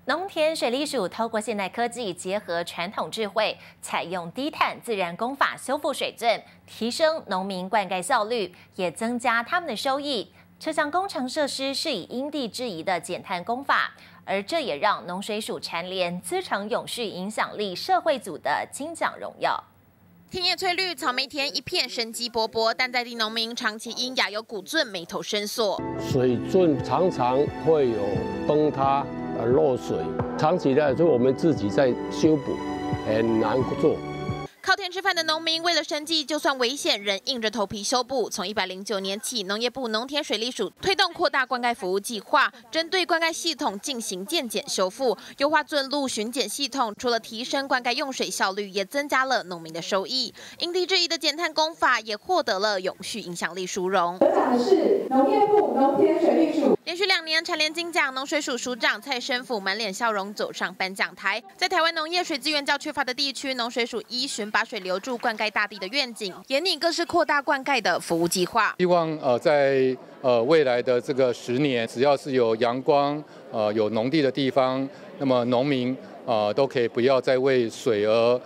农田水利署透过现代科技结合传统智慧，采用低碳自然工法修复水圳，提升农民灌溉效率，也增加他们的收益。这项工程设施是以因地制宜的减碳工法，而这也让农水署蝉联资诚永续影响力社会组的金奖荣耀。 田野翠绿，草莓田一片生机勃勃，但在地农民长期因亚油谷圳眉头深锁。 水圳常常会有崩塌、漏水，长期来说我们自己在修补，很难做。 靠田吃饭的农民为了生计，就算危险仍硬着头皮修补。从109年起，农业部农田水利署推动扩大灌溉服务计划，针对灌溉系统进行渐减修复，优化圳路巡检系统。除了提升灌溉用水效率，也增加了农民的收益。因地制宜的减碳工法也获得了永续影响力殊荣。 得奖的是农业部农田水利署。 连续2年蝉联金奖，农水署署长蔡生福满脸笑容走上颁奖台。在台湾农业水资源较缺乏的地区，农水署依循把水留住、灌溉大地的愿景，研拟各式扩大灌溉的服务计划。 希望在未来的这个10年，只要是有阳光、有农地的地方，那么农民都可以不要再为水而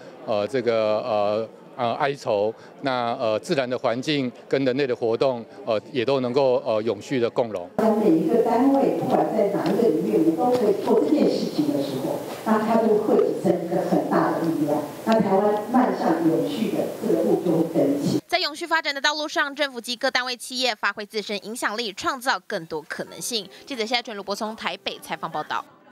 哀愁。那自然的环境跟人类的活动也都能够永续的共荣。 当每一个单位，不管在哪一个领域，我们都可以做这件事情的时候，那它就会产生一个很大的力量。那台湾迈向永续的这个路就会跟起。 在永续发展的道路上，政府及各单位企业发挥自身影响力，创造更多可能性。记者谢纯、卢博从台北采访报道。